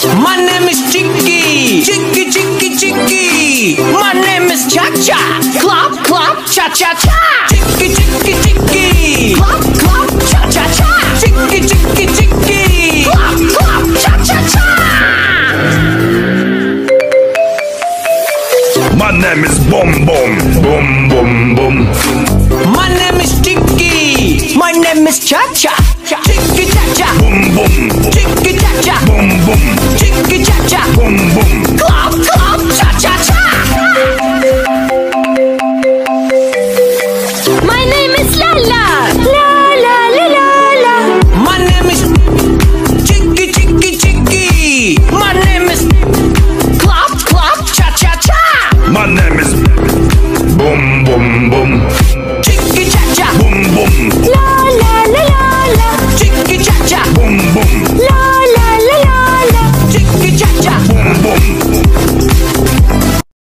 My name is Chicky. Chicky, chicky, chicky. My name is Cha-Cha. Clap, clap, cha-cha-cha. Chicky, chicky, chicky. Clap, clap, cha-cha-cha. Chicky, chicky, chicky. Clap, clap, cha-cha-cha. My name is Boom Boom. Boom Boom Boom. My name is Chicky. My name is Cha-Cha. Chicky, cha-cha. Boom Boom. Chicky, cha-cha. Boom Boom. Chicky, cha-cha. Boom Boom.